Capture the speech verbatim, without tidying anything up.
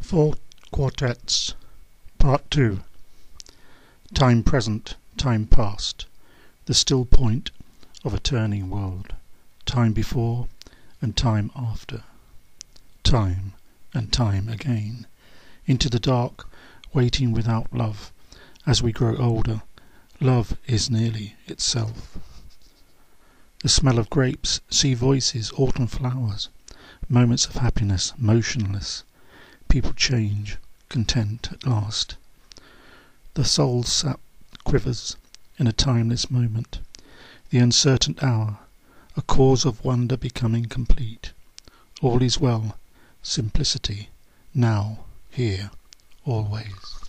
Four Quartets, Part two. Time present, time past, the still point of a turning world, time before and time after, time and time again, into the dark, waiting without love. As we grow older, love is nearly itself. The smell of grapes, sea voices, autumn flowers, moments of happiness, motionless. People change, content at last. The soul's sap quivers in a timeless moment, the uncertain hour, a cause of wonder becoming complete. All is well, simplicity, now, here, always.